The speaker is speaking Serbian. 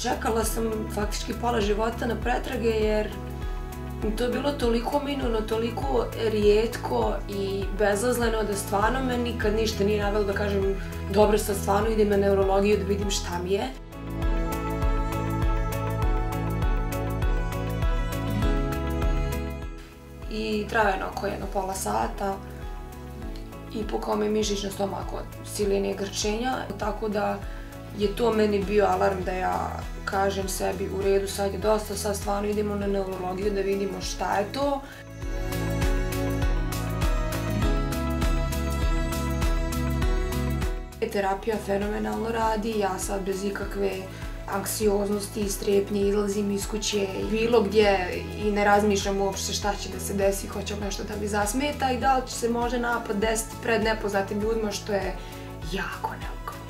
Čekala sam faktički pola života na pretrage jer to je bilo toliko minorno, toliko rijetko i bezazleno da stvarno me nikad ništa nije navelo da kažem dobro, sad stvarno idem na neurologiju da vidim šta mi je. I trajeno oko jedno pola sata i pukao me mišić na stomak od siline i grčenja, tako da je to meni bio alarm da ja kažem sebi u redu, sad je dosta, sad stvarno idemo na neurologiju da vidimo šta je to. Terapija fenomenalno radi, ja sad bez ikakve anksioznosti i strepnje izlazim iz kuće bilo gdje i ne razmišljam uopšte šta će da se desi, hoće nešto da mi zasmeta i da li će se može napad desiti pred nepoznatim ljudima, što je jako neugodno.